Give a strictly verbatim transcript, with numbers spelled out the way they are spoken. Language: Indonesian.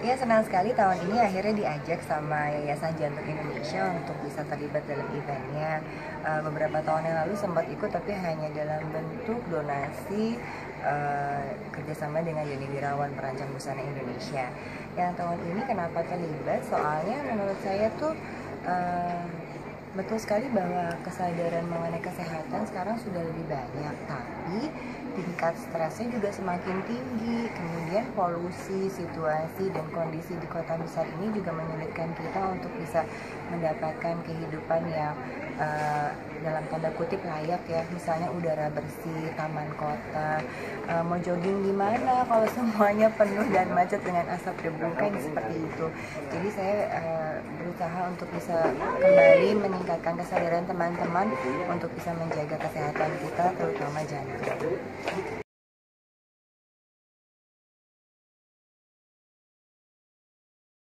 Ya, senang sekali tahun ini akhirnya diajak sama Yayasan Jantung Indonesia untuk bisa terlibat dalam eventnya. Uh, beberapa tahun yang lalu sempat ikut tapi hanya dalam bentuk donasi uh, kerjasama dengan Yoni Wirawan, perancang busana Indonesia. Yang tahun ini kenapa terlibat? Soalnya menurut saya tuh uh, betul sekali bahwa kesadaran mengenai kesehatan sekarang sudah lebih banyak, tapi tingkat stresnya juga semakin tinggi. Kemudian polusi, situasi, dan kondisi di kota besar ini juga menyulitkan kita untuk bisa mendapatkan kehidupan yang uh, dalam tanda kutip layak ya. Misalnya udara bersih, taman kota, uh, mau jogging di mana kalau semuanya penuh dan macet dengan asap debu kan seperti itu. Jadi saya uh, berusaha untuk bisa kembali meningkatkan kesadaran teman-teman untuk bisa menjaga kesehatan kita terutama jantung.